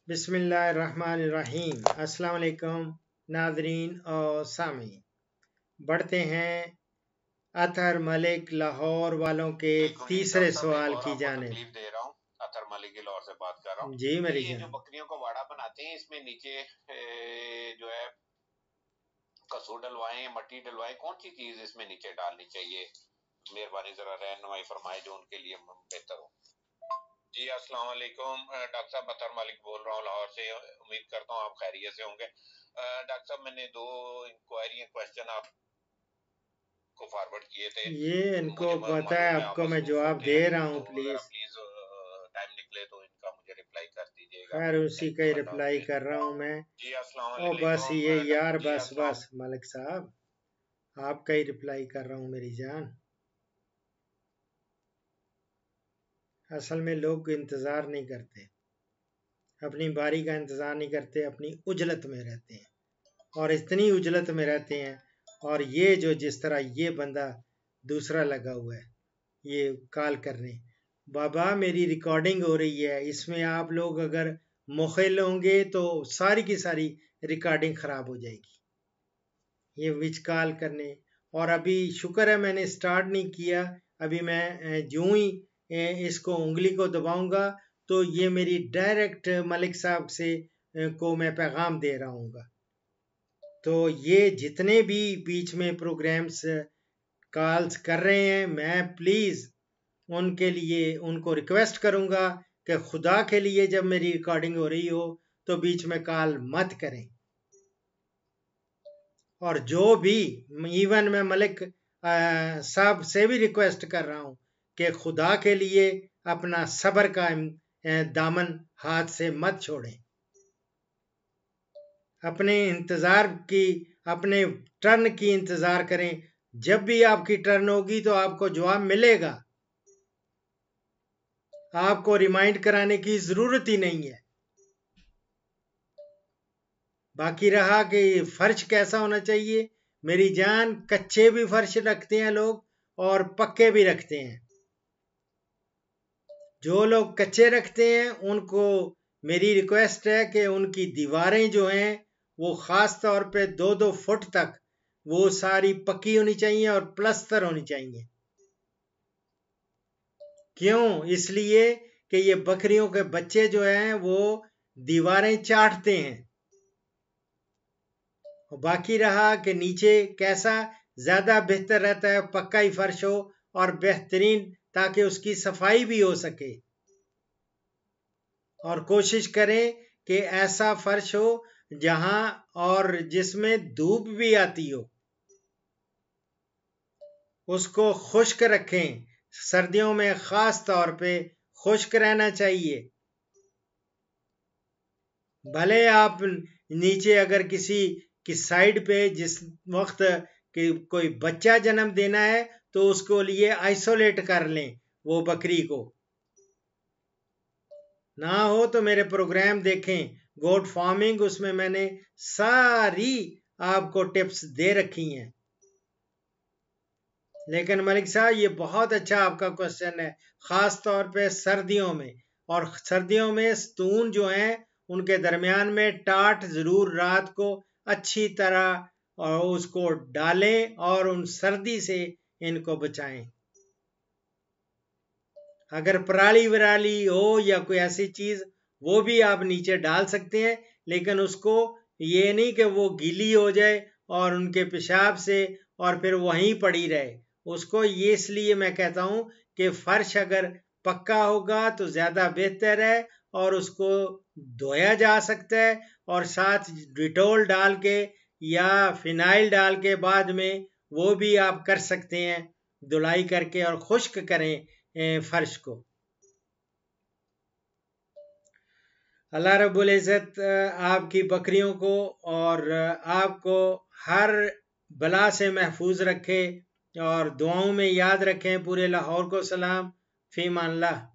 بسم اللہ الرحمن الرحیم۔ السلام علیکم ناظرین اور سامعین، بڑھتے ہیں اطہر ملک لاہور والوں کے تیسرے سوال کی جانب۔ اطہر ملک لاہور سے بات کر رہا ہوں جی میری یہ جان، جو بکریوں کا واڑا بناتے ہیں اس میں نیچے جو ہے کسو ڈلوائیں، مٹی ڈلوائیں، کون سی چیز اس میں نیچے ڈالنی چاہیے؟ مہربانی ذرا رہنمائی فرمائے جو ان کے لیے بہتر ہو۔ جی السلام علیکم، ڈاکٹر صاحب اطہر ملک بول رہا ہوں لاہور سے، امید کرتا ہوں آپ خیریت سے ہوں گے۔ ڈاکٹر صاحب میں نے دو انکوائری کویسچن آپ کو فارورڈ کیے تھے، یہ ان کو مجھے پتا ہے، معلوم ہے آپ آپ کو میں مصروف جواب ہوتے دے ہیں، رہا ہوں، تو پلیز ذرا پلیز ٹائم نکلے تو ان کا مجھے رپلائی کر دیجیے گا۔ خیر اسی کا ہی رپلائی کر رہا ہوں میں۔ جی السلام او بس علیکم یہ یار، جی بس السلام بس ملک صاحب، آپ کا ہی رپلائی کر رہا ہوں میری جان۔ اصل میں لوگ انتظار نہیں کرتے، اپنی باری کا انتظار نہیں کرتے، اپنی عجلت میں رہتے ہیں، اور اتنی عجلت میں رہتے ہیں۔ اور یہ جو جس طرح یہ بندہ دوسرا لگا ہوا ہے یہ کال کرنے، بابا میری ریکارڈنگ ہو رہی ہے، اس میں آپ لوگ اگر مخل ہوں گے تو ساری کی ساری ریکارڈنگ خراب ہو جائے گی، یہ وچ کال کرنے۔ اور ابھی شکر ہے میں نے سٹارٹ نہیں کیا، ابھی میں جو ہی اس کو انگلی کو دباؤں گا تو یہ میری ڈائریکٹ ملک صاحب سے کو میں پیغام دے رہا ہوں گا۔ تو یہ جتنے بھی بیچ میں پروگرامز کالز کر رہے ہیں، میں پلیز ان کے لیے ان کو ریکویسٹ کروں گا کہ خدا کے لیے جب میری ریکارڈنگ ہو رہی ہو تو بیچ میں کال مت کریں۔ اور جو بھی ایون میں ملک صاحب سے بھی ریکویسٹ کر رہا ہوں کہ خدا کے لیے اپنا صبر کا دامن ہاتھ سے مت چھوڑیں، اپنے انتظار کی، اپنے ٹرن کی انتظار کریں، جب بھی آپ کی ٹرن ہوگی تو آپ کو جواب ملے گا، آپ کو ریمائنڈ کرانے کی ضرورت ہی نہیں ہے۔ باقی رہا کہ فرش کیسا ہونا چاہیے، میری جان کچے بھی فرش رکھتے ہیں لوگ اور پکے بھی رکھتے ہیں۔ جو لوگ کچے رکھتے ہیں ان کو میری ریکویسٹ ہے کہ ان کی دیواریں جو ہیں وہ خاص طور پہ 2-2 فٹ تک وہ ساری پکی ہونی چاہیے اور پلستر ہونی چاہیے۔ کیوں؟ اس لیے کہ یہ بکریوں کے بچے جو ہیں وہ دیواریں چاٹتے ہیں۔ باقی رہا کہ نیچے کیسا زیادہ بہتر رہتا ہے، پکا ہی فرش ہو اور بہترین، تاکہ اس کی صفائی بھی ہو سکے، اور کوشش کریں کہ ایسا فرش ہو جہاں اور جس میں دھوپ بھی آتی ہو، اس کو خشک رکھیں، سردیوں میں خاص طور پہ خشک رہنا چاہیے۔ بھلے آپ نیچے اگر کسی کی سائڈ پہ جس وقت کہ کوئی بچہ جنم دینا ہے تو اس کو لیے آئسولیٹ کر لیں وہ بکری کو، نہ ہو تو میرے پروگرام دیکھیں گوٹ فارمنگ، اس میں نے ساری آپ کو ٹپس دے رکھی ہیں۔ لیکن ملک صاحب یہ بہت اچھا آپ کا کوشچن ہے، خاص طور پہ سردیوں میں، اور سردیوں میں ستون جو ہیں ان کے درمیان میں ٹاٹ ضرور رات کو اچھی طرح اور اس کو ڈالیں اور ان سردی سے ان کو بچائیں۔ اگر پرالی ورالی ہو یا کوئی ایسی چیز وہ بھی آپ نیچے ڈال سکتے ہیں، لیکن اس کو یہ نہیں کہ وہ گیلی ہو جائے اور ان کے پیشاب سے اور پھر وہیں پڑی رہے۔ اس کو یہ اس لیے میں کہتا ہوں کہ فرش اگر پکا ہوگا تو زیادہ بہتر ہے، اور اس کو دھویا جا سکتا ہے، اور ساتھ ڈیٹول ڈال کے یا فینائل ڈال کے بعد میں وہ بھی آپ کر سکتے ہیں، دھلائی کر کے اور خشک کریں فرش کو۔ اللہ رب العزت آپ کی بکریوں کو اور آپ کو ہر بلا سے محفوظ رکھے، اور دعاؤں میں یاد رکھیں۔ پورے لاہور کو سلام، فی امان اللہ۔